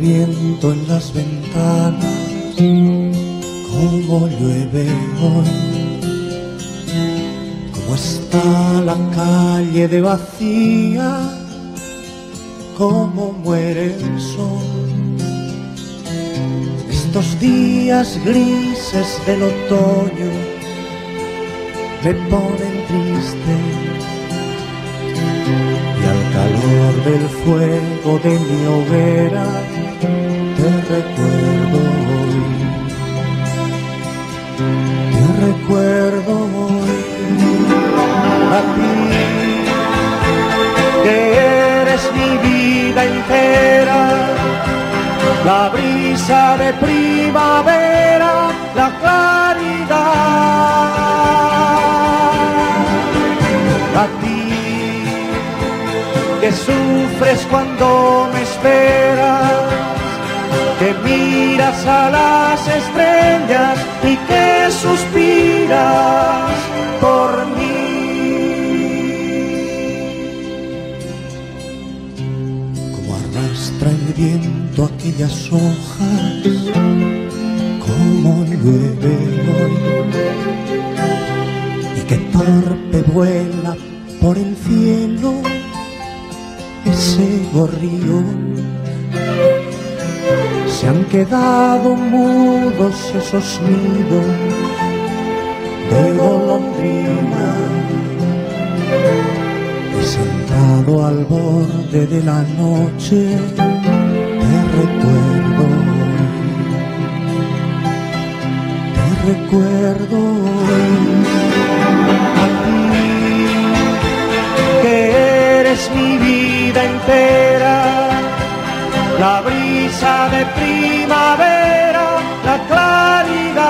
viento en las ventanas, como llueve hoy, como está la calle de vacía, como muere el sol. Estos días grises del otoño me ponen triste, y al calor del fuego de mi hoguera te recuerdo hoy, te recuerdo hoy. A ti, que eres mi vida entera, la brisa de primavera, la claridad. A ti, que sufres cuando me esperas, que miras a las estrellas y que suspiras por mí. Como arrastra el viento aquellas hojas, como llueve hoy, y que torpe vuela por el cielo ese gorrión. Se han quedado mudos esos nidos de golondrina, y sentado al borde de la noche te recuerdo hoy. A ti, que eres mi vida entera, la brisa de primavera, la claridad.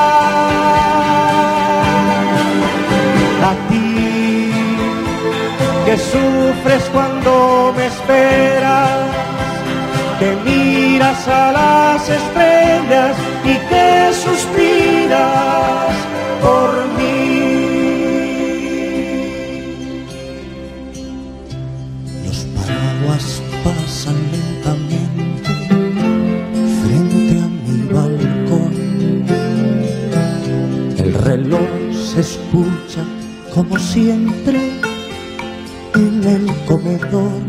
A ti, que sufres cuando me esperas, que miras a las estrellas y que suspiras por mí. Los paraguas pasan lentamente frente a mi balcón, el reloj se escucha como siempre en el comedor.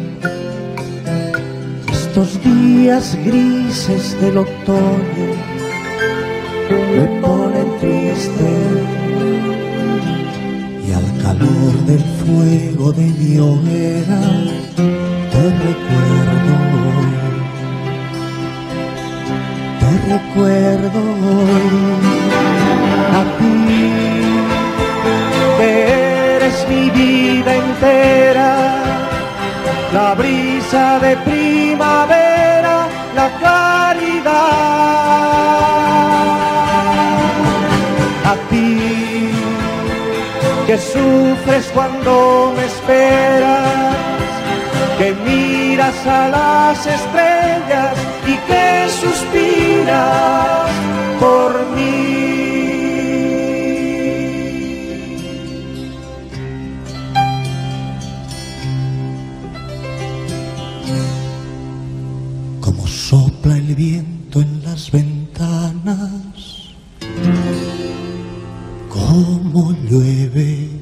Estos días grises del otoño me ponen triste, y al calor del fuego de mi hoguera te recuerdo hoy, te recuerdo hoy. A ti, que eres mi vida entera, la brisa de primavera, la claridad. A ti, que sufres cuando me esperas, que miras a las estrellas y que suspiras por mí. Como sopla el viento en las ventanas, como llueve